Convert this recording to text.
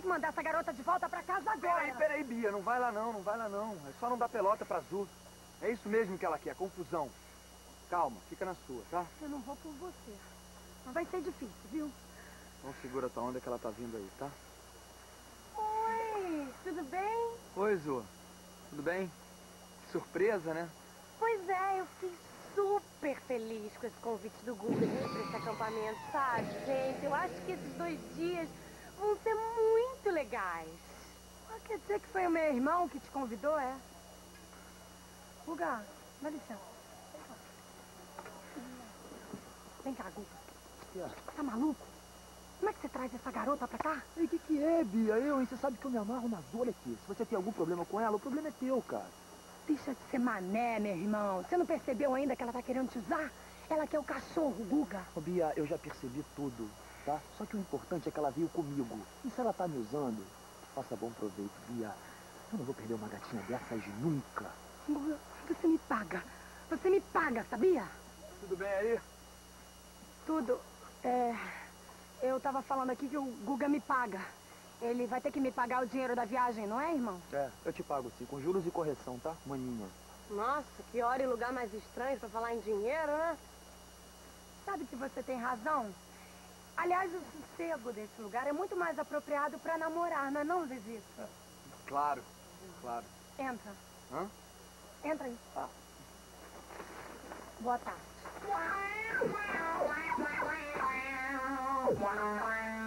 mandar essa garota de volta pra casa agora. Peraí, Bia, não vai lá não, não vai lá não. É só não dar pelota pra Azul. É isso mesmo que ela quer, confusão. Calma, fica na sua, tá? Eu não vou por você. Mas vai ser difícil, viu? Então segura tua onda que ela tá vindo aí, tá? Oi, tudo bem? Oi, Zu. Tudo bem? Que surpresa, né? Pois é, eu fiquei super feliz com esse convite do Guga pra esse acampamento, sabe, gente? Eu acho que esses 2 dias vão ser muito legais. Ah, quer dizer que foi o meu irmão que te convidou, é? Guga, dá licença. Vem cá, Guga. Tá maluco? Como é que você traz essa garota pra cá? E o que é, Bia? Você sabe que eu me amarro na Azul, olha aqui. Se você tem algum problema com ela, o problema é teu, cara. Deixa de ser mané, meu irmão. Você não percebeu ainda que ela tá querendo te usar? Ela quer o cachorro, Guga. Ô, Bia, eu já percebi tudo, tá? Só que o importante é que ela veio comigo. E se ela tá me usando, faça bom proveito, Bia. Eu não vou perder uma gatinha dessas nunca. Guga, você me paga. Você me paga, sabia? Tudo bem aí? Tudo. Eu tava falando aqui que o Guga me paga. Ele vai ter que me pagar o dinheiro da viagem, não é, irmão? É, eu te pago sim, com juros e correção, tá, maninha? Nossa, que hora e lugar mais estranho pra falar em dinheiro, né? Sabe que você tem razão. Aliás, o sossego desse lugar é muito mais apropriado pra namorar, não é não, Zezito? Claro, claro. Entra. Hã? Entra aí. Boa tarde.